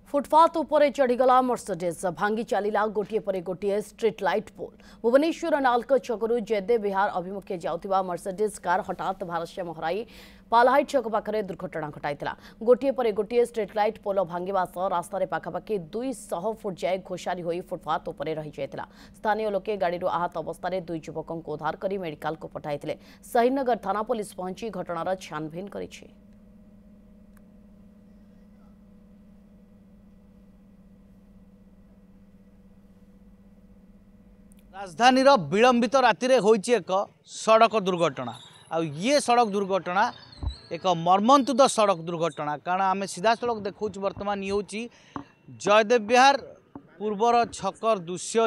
Footpath उपरे चढ़ीगला Mercedes भांगी चलिला गोटे पर गोटे street light pole. Bhubaneswar Nalco छकु जयदेव विहार अभिमुखे जाउथिबा मर्सिडीज कार हठात भारसाम्य हराई पालहाइट छक पाखे दुर्घटना घटाइला। गोटे पर गोटे स्ट्रीट लाइट पोल भांगा सह रास्तार पाखापाखि 200 फुट जाए घोषारी होई फुटपाथ उपरे रही जाइतिला। स्थानीय लोके गाड़ी आहत अवस्था दुई युवकों को उद्धार कर मेडिकल को पठाइथिले। शहीदनगर थाना पुलिस पहुंची घटनार छानभिन करिछि। राजधानी विलंबित राति होइछि एक सड़क दुर्घटना। आ ये सड़क दुर्घटना एक मर्मन्तुद सड़क दुर्घटना कारण आम सीधा सड़क देखा बर्तमान ये हूँ जयदेव विहार पूर्वर छकर दृश्य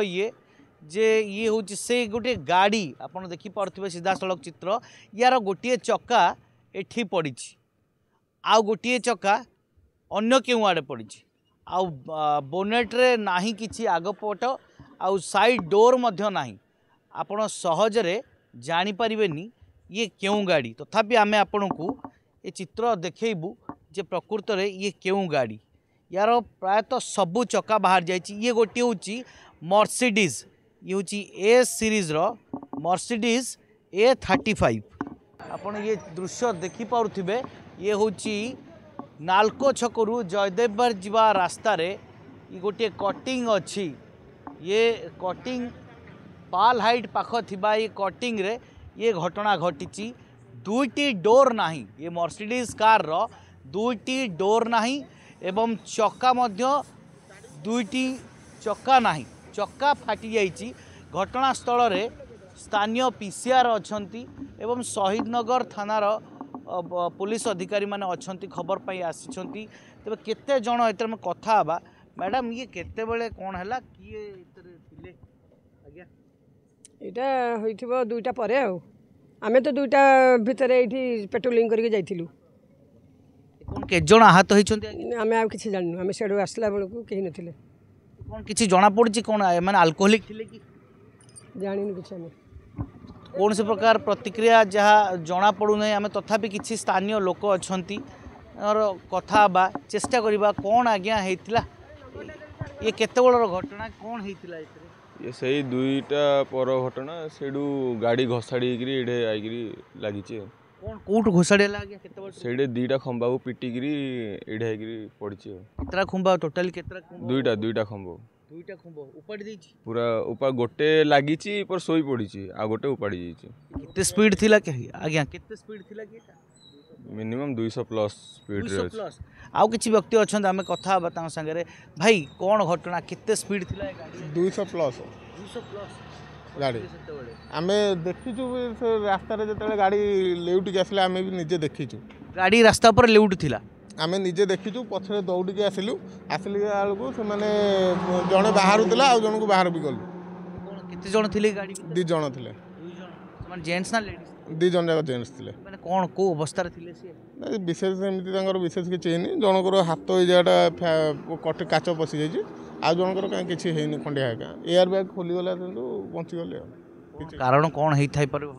ये हूँ से गोटे गाड़ी आपड़ देखिपे सीधा सड़क चित्र यार गोटे चक्का एठी पड़ी आउ गोटे चक्का अन्य केउ आड़े पड़ी आउ बोनेट्रे नाही किछि आगपट आउ साइड डोर मध्य नाही आपण सहजरे जानी परिबेनी ये केउ गाड़ी। तथापि आमे आपण को ये चित्र देखैबू जे प्रकृत रे ये केउ गाड़ी यार प्रायतः सबू चक्का बाहर जाइछि। ये गोटे होची मर्सिडीज ये होची ए सीरीज रो मर्सिडीज A35। आपण ये दृश्य देखि पारुथिबे ये होची नालको छकरू जयदेव जीवा रास्ता रे ये गोटे कटिंग अछि। ये कटिंग पाल हाइट पाख थिबा ये कटिंग रे ये घटना घटी। दुईटी डोर नाही ये मर्सिडीज कार रो दुईटी डोर नाही एवं चक्का मध्य दुईटी चक्का नाही चक्का फाटी जाइछि। घटनास्थल रे स्थानीय पीसीआर अछंती एवं शहीदनगर थानार पुलिस अधिकारी माने अछंती खबर पाई आसिछंती। तबे केते जण एतर में कथा हबा। मैडम ये केते बेले कोन हला किए इतरे थिले आज्ञा एटा होइथिबो दुईटा परे आमे तो दुईटा भितरे एठी पेट्रोलिंग करके जाइथिलु। कोन के जण आहत होइछंती आमे आ किछि जाननु आमे सेडो आसला बेलकु केहि नथिले। कोन किछि जणा पड़छि कोन माने अल्कोहलिक थिले कि जानिनु किछि आमे कौन से प्रकार प्रतिक्रिया जहाँ जना पड़ू ना आम तथापि किसी स्थानीय लोक अछंती और कथा बा चेष्टा करिबा कौन आज्ञा हेतिला ये केते बड़ घटना कौन हेतिला ये सही दुईटा पर घटना सेडू गाड़ी घसाड़ी एडे आइकरी लागी कौन कोट घोषाड़ी आज्ञा केते बड़ सेडे दीटा खंबा को पिटिकरी एडे आइकरी पड़छि। केतरा खंबा टोटल केतरा दुईटा खंबा दुईटा खंबा उपाड़ी देछि पूरा ऊपर गोटे लागिछि पर सोई पड़िछि आ गोटे उपाड़ी जाइछि। केते स्पीड थिला के आज्ञा केते स्पीड थिला के मिनिमम 200 प्लस स्पीड रे 200 प्लस आउ किछि व्यक्ति अछन आमे कथा बता संगे भाई कौन घटना केते स्पीड थिला ए गाड़ी 200 प्लस गाड़ी आमे देखिछु रास्ता रे जतले गाड़ी लेउट के आसले आमे भी निजे देखिछु गाड़ी रास्ता पर लेउट थिला आमे निजे देखिछु पछरे दौड़ी के आसिलु आसली बेलू से माने जणे बाहर थिला आ जण को बाहर भी गलु। कोन केते जण थिले गाड़ी दि जण थिले दुई जण माने जेंट्स ना लेडीज दि जण जाक जेंट्स थिले माने कोन को अवस्था रे थिले से ना विशेष एमती तांकर विशेष के चेनी जनकर हाथ ए जाटा कट काच पसी जाइछि आ जनकर काई किछि हेनी खंडिया का एयर बैग खोली गला तो बंची गले। कारण कौन हेई थाई पर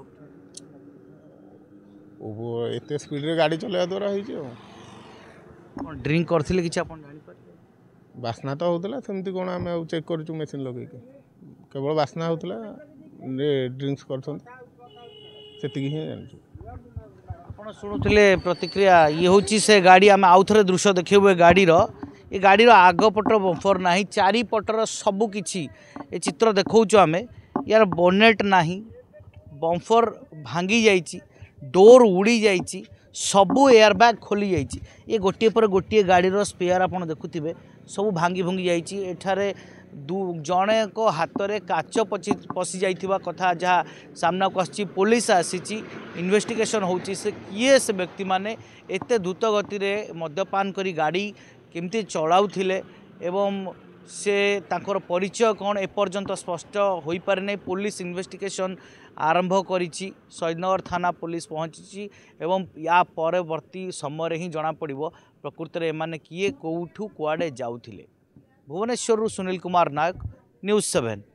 ओ एते स्पीड रे गाड़ी चलाया द्वारा हेछि ड्रिंक करथिले किछि आपन जानि पर बासना तो होतला सेमती कोन आमे चेक करछु मशीन लगे के केवल बासना होतला ड्रिंक्स करथन सेतिकी ही जानछु। आपण सुनुथिले प्रतिक्रिया ये होची से गाड़ी आम आउ थे दृश्य देखिए गाड़ी ये गाड़ी आगपटर बम्फर ना चारिपटर सबू किछि ए चित्र देखौछु आमे यार बोनेट नाही बम्फर भांगी जाइछि डोर उड़ी जाइछि सबू एयर बैग खोली जाइछि। ये गोटे पर गोटे गाड़ीर स्पेयर आपण देखुथिबे सबू भांगी भुंगी जाइछि। एठारे जणे को हाथ में काच पशि जाइथिबा कथा जहाँ सामना को आसी पुलिस आसी इन्वेस्टिगेशन होची से किए से व्यक्ति माने एते द्रुत गति रे मद्यपान करी गाड़ी केमती चलाउथिले एवं से तांकर परिचय कौन एपर्यंत स्पष्ट हो पारे नहीं। पुलिस इन्वेस्टिगेशन आरंभ करिछि शहीदनगर थाना पुलिस पहुंची एवं या परवर्ती समय ही जना पड़िबो प्रकृत रे माने किए कोठू कुआडे जाउथिले। भुवनेश्वर सुनील कुमार नायक न्यूज़ 7।